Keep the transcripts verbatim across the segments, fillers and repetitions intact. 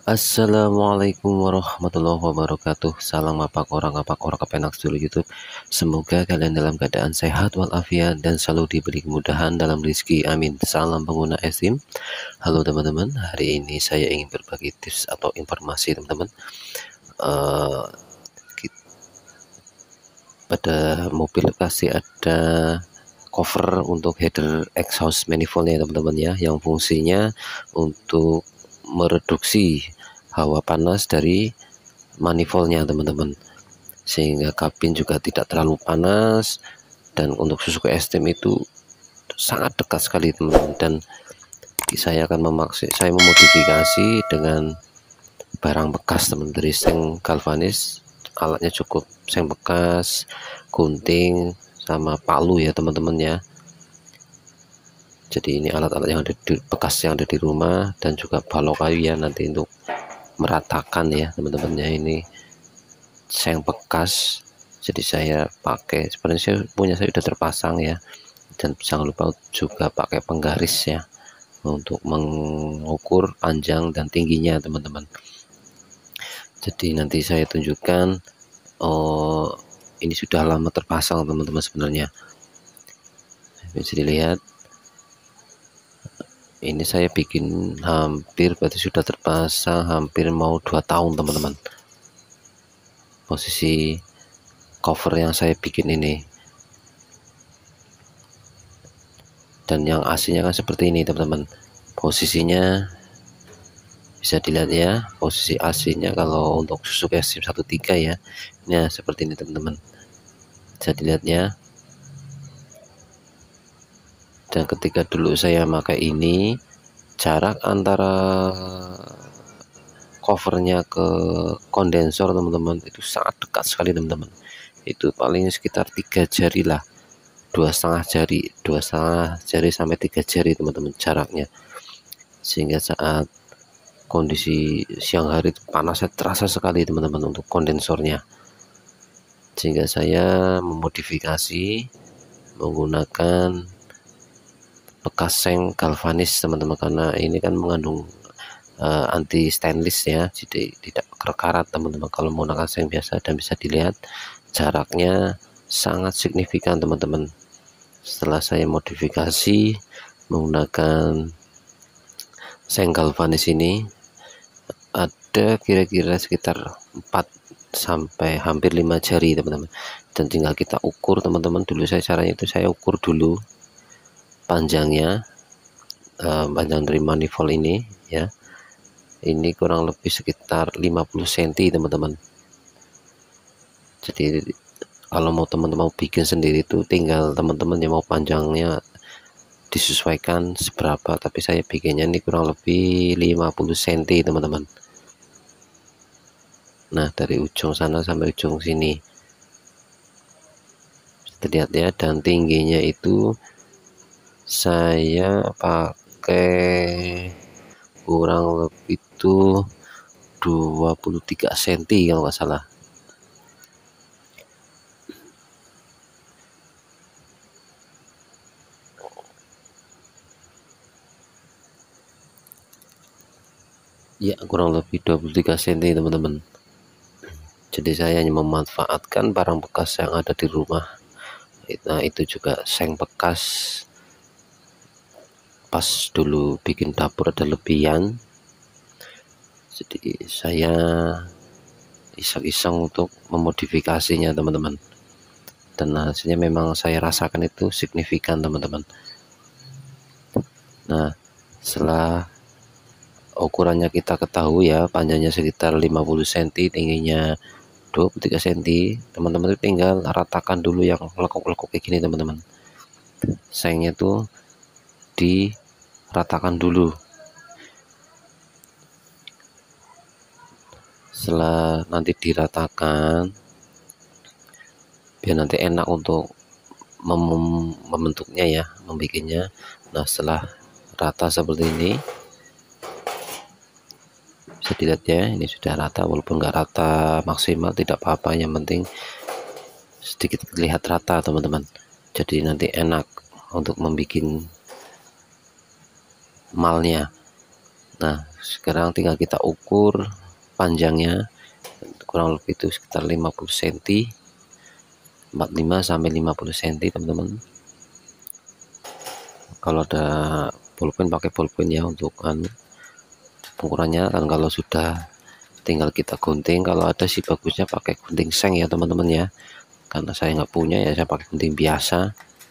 Assalamualaikum warahmatullahi wabarakatuh. Salam apak orang apak orang kepenak seluruh YouTube. Semoga kalian dalam keadaan sehat walafiat dan selalu diberi kemudahan dalam rezeki. Amin. Salam pengguna eSIM. Halo teman-teman, hari ini saya ingin berbagi tips atau informasi teman-teman. Uh, pada mobil pasti ada cover untuk header exhaust manifoldnya teman-teman ya, yang fungsinya untuk mereduksi hawa panas dari manifoldnya teman-teman, sehingga kabin juga tidak terlalu panas. Dan untuk Suzuki S-Team itu sangat dekat sekali teman-teman, dan saya akan memaksa saya memodifikasi dengan barang bekas teman, dari seng galvanis. Alatnya cukup seng bekas, gunting, sama palu ya teman-teman ya. Jadi ini alat-alat yang ada di bekas yang ada di rumah, dan juga balok kayu ya nanti untuk meratakan ya teman-temannya. Ini seng bekas, jadi saya pakai, sebenarnya saya punya saya sudah terpasang ya. Dan jangan lupa juga pakai penggaris ya untuk mengukur panjang dan tingginya teman-teman. Jadi nanti saya tunjukkan. Oh, ini sudah lama terpasang teman-teman sebenarnya, bisa dilihat. Ini saya bikin hampir berarti sudah terpasang hampir mau dua tahun teman-teman, posisi cover yang saya bikin ini. Dan yang aslinya kan seperti ini teman-teman, posisinya bisa dilihat ya, posisi aslinya kalau untuk Suzuki S-Team tiga ya, ini seperti ini teman-teman, bisa dilihat ya. Dan ketika dulu saya pakai ini, jarak antara covernya ke kondensor teman-teman itu sangat dekat sekali teman-teman. Itu paling sekitar tiga jari lah, dua setengah jari, dua setengah jari sampai tiga jari teman-teman jaraknya. Sehingga saat kondisi siang hari panasnya terasa sekali teman-teman untuk kondensornya. Sehingga saya memodifikasi menggunakan bekas seng galvanis teman-teman, karena ini kan mengandung uh, anti stainless ya, jadi tidak berkarat teman-teman kalau menggunakan seng biasa. Dan bisa dilihat jaraknya sangat signifikan teman-teman. Setelah saya modifikasi menggunakan seng galvanis ini, ada kira-kira sekitar empat sampai hampir lima jari teman-teman. Dan tinggal kita ukur teman-teman. Dulu saya caranya itu saya ukur dulu panjangnya, eh, panjang dari manifold ini ya, ini kurang lebih sekitar lima puluh sentimeter teman-teman. Jadi kalau mau teman-teman mau bikin sendiri itu tinggal teman-teman yang mau panjangnya disesuaikan seberapa, tapi saya bikinnya ini kurang lebih lima puluh sentimeter teman-teman. Nah dari ujung sana sampai ujung sini bisa lihat ya. Dan tingginya itu saya pakai kurang lebih itu dua puluh tiga sentimeter kalau nggak salah. Ya kurang lebih dua puluh tiga sentimeter teman-teman. Jadi saya hanya memanfaatkan barang bekas yang ada di rumah. Nah itu juga seng bekas, pas dulu bikin dapur ada lebihan, jadi saya iseng-iseng untuk memodifikasinya teman-teman. Dan hasilnya memang saya rasakan itu signifikan teman-teman. Nah setelah ukurannya kita ketahui ya, panjangnya sekitar lima puluh sentimeter, tingginya dua puluh tiga sentimeter, teman-teman itu tinggal ratakan dulu yang lekuk-lekuk kayak gini teman-teman. Sengnya tuh diratakan dulu. Setelah nanti diratakan, biar nanti enak untuk mem membentuknya ya, membikinnya. Nah setelah rata seperti ini, bisa dilihat ya, ini sudah rata. Walaupun nggak rata maksimal tidak apa-apa, yang penting sedikit terlihat rata teman-teman, jadi nanti enak untuk membuat malnya. Nah sekarang tinggal kita ukur panjangnya, kurang lebih itu sekitar lima puluh sentimeter, empat puluh lima sampai lima puluh sentimeter teman-teman. Kalau ada pulpen pakai pulpen ya untuk kan ukurannya kan. Kalau sudah tinggal kita gunting, kalau ada sih bagusnya pakai gunting seng ya teman-teman ya, karena saya nggak punya ya, saya pakai gunting biasa.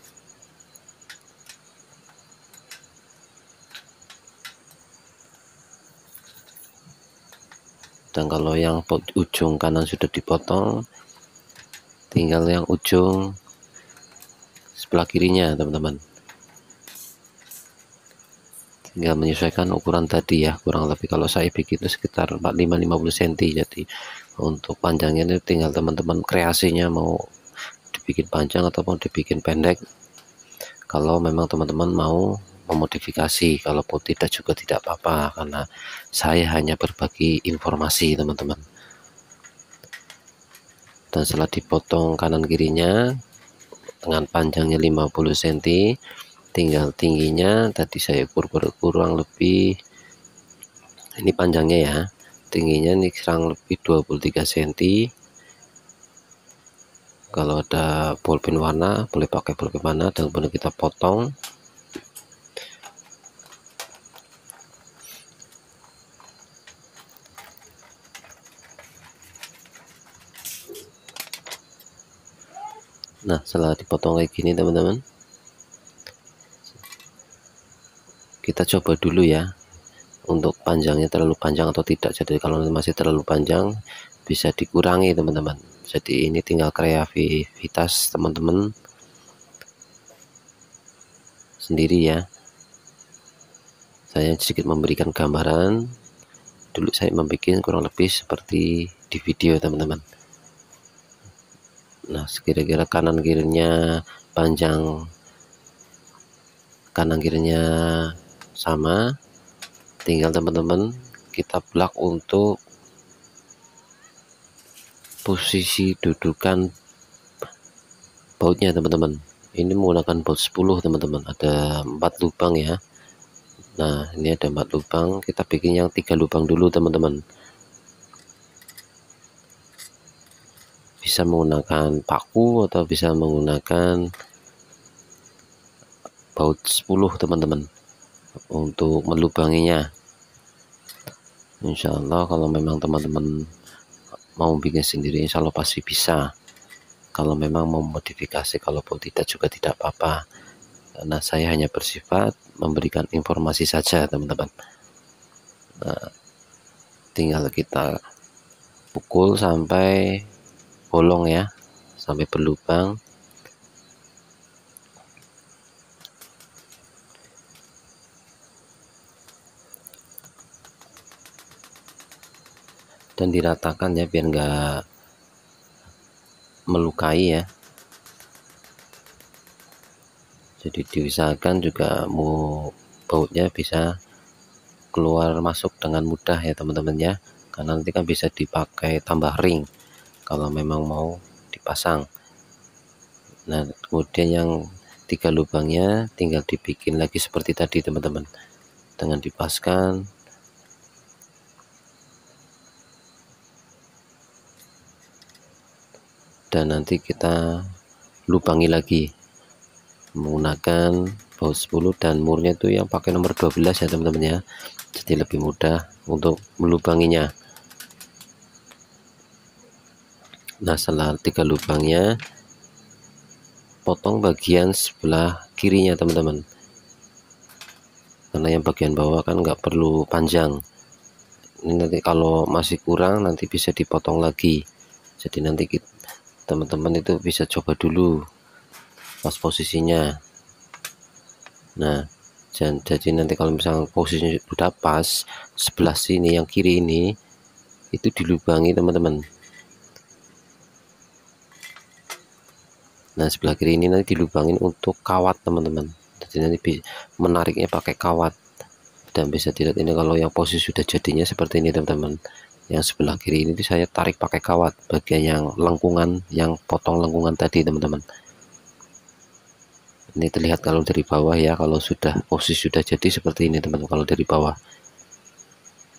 Dan kalau yang ujung kanan sudah dipotong, tinggal yang ujung sebelah kirinya teman-teman, tinggal menyesuaikan ukuran tadi ya, kurang lebih kalau saya bikin itu sekitar empat puluh lima sampai lima puluh sentimeter. Jadi untuk panjangnya itu tinggal teman-teman kreasinya, mau dibikin panjang ataupun dibikin pendek, kalau memang teman-teman mau memodifikasi. Kalaupun tidak juga tidak apa-apa, karena saya hanya berbagi informasi teman-teman. Dan setelah dipotong kanan kirinya dengan panjangnya lima puluh sentimeter, tinggal tingginya tadi saya ukur kurang lebih, ini panjangnya ya, tingginya ini kurang lebih dua puluh tiga sentimeter. Kalau ada pulpen warna boleh pakai pulpen warna, dan kemudian kita potong. Nah, setelah dipotong kayak gini teman-teman, kita coba dulu ya untuk panjangnya terlalu panjang atau tidak. Jadi kalau masih terlalu panjang bisa dikurangi teman-teman. Jadi ini tinggal kreativitas teman-teman sendiri ya. Saya sedikit memberikan gambaran. Dulu saya membuat kurang lebih seperti di video teman-teman. Nah, kira-kira kanan kirinya panjang, kanan kirinya sama, tinggal teman-teman kita blok untuk posisi dudukan bautnya teman-teman. Ini menggunakan baut sepuluh teman-teman, ada empat lubang ya. Nah, ini ada empat lubang, kita bikin yang tiga lubang dulu teman-teman. Bisa menggunakan paku atau bisa menggunakan baut sepuluh teman-teman untuk melubanginya. Insya Allah kalau memang teman-teman mau bikin sendiri, insya Allah pasti bisa. Kalau memang mau modifikasi, kalaupun tidak juga tidak apa-apa, karena saya hanya bersifat memberikan informasi saja teman-teman. Nah, tinggal kita pukul sampai bolong ya, sampai berlubang. Dan diratakan ya, biar enggak melukai ya. Jadi diusahakan juga mau bautnya bisa keluar masuk dengan mudah ya teman-teman ya, karena nanti kan bisa dipakai tambah ring kalau memang mau dipasang. Nah, kemudian yang tiga lubangnya tinggal dibikin lagi seperti tadi teman-teman, dengan dipaskan. Dan nanti kita lubangi lagi menggunakan baut sepuluh, dan murnya itu yang pakai nomor dua belas ya teman-teman ya, jadi lebih mudah untuk melubanginya. Nah, setelah tiga lubangnya, potong bagian sebelah kirinya teman-teman, karena yang bagian bawah kan nggak perlu panjang. Ini nanti kalau masih kurang nanti bisa dipotong lagi. Jadi nanti teman-teman itu bisa coba dulu pas posisinya. Nah, dan jadi nanti kalau misalnya posisinya sudah pas, sebelah sini yang kiri ini itu dilubangi teman-teman. Nah, sebelah kiri ini nanti dilubangin untuk kawat teman-teman. Jadi nanti menariknya pakai kawat. Dan bisa dilihat ini kalau yang posisi sudah jadinya seperti ini teman-teman. Yang sebelah kiri ini saya tarik pakai kawat, bagian yang lengkungan, yang potong lengkungan tadi teman-teman. Ini terlihat kalau dari bawah ya, kalau sudah posisi sudah jadi seperti ini teman-teman kalau dari bawah.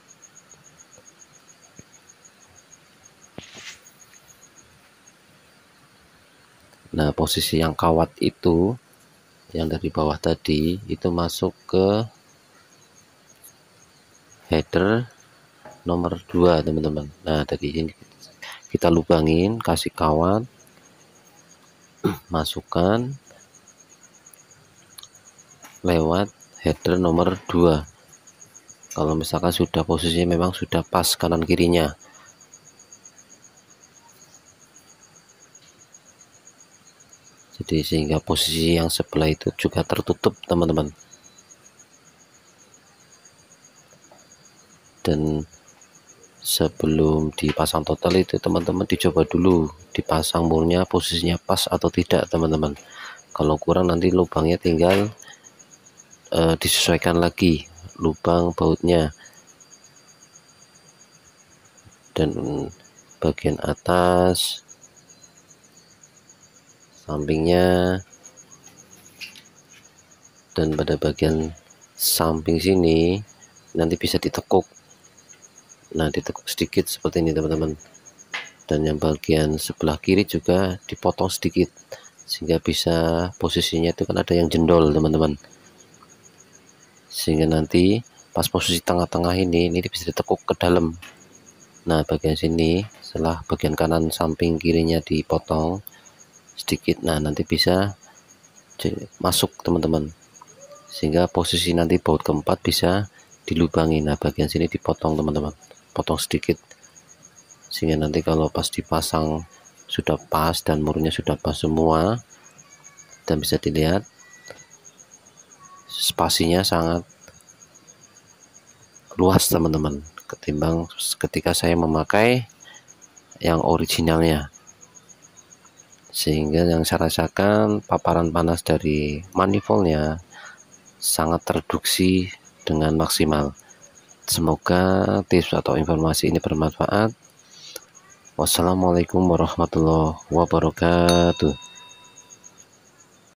Nah, posisi yang kawat itu yang dari bawah tadi itu masuk ke header nomor dua teman-teman. Nah, dari ini kita lubangin, kasih kawat, masukkan lewat header nomor dua. Kalau misalkan sudah posisinya memang sudah pas kanan kirinya. Jadi sehingga posisi yang sebelah itu juga tertutup teman-teman. Dan sebelum dipasang total itu teman-teman dicoba dulu dipasang murnya posisinya pas atau tidak teman-teman. Kalau kurang nanti lubangnya tinggal uh, disesuaikan lagi lubang bautnya. Dan bagian atas, sampingnya, dan pada bagian samping sini nanti bisa ditekuk. Nah, ditekuk sedikit seperti ini teman-teman. Dan yang bagian sebelah kiri juga dipotong sedikit sehingga bisa posisinya itu kan ada yang jendol teman-teman, sehingga nanti pas posisi tengah-tengah ini ini bisa ditekuk ke dalam. Nah, bagian sini setelah bagian kanan samping kirinya dipotong sedikit, nah nanti bisa masuk teman-teman, sehingga posisi nanti baut keempat bisa dilubangi. Nah, bagian sini dipotong teman-teman, potong sedikit sehingga nanti kalau pas dipasang sudah pas dan murnya sudah pas semua. Dan bisa dilihat spasinya sangat luas teman-teman ketimbang ketika saya memakai yang originalnya, sehingga yang saya rasakan paparan panas dari manifoldnya sangat tereduksi dengan maksimal. Semoga tips atau informasi ini bermanfaat. Wassalamualaikum warahmatullahi wabarakatuh.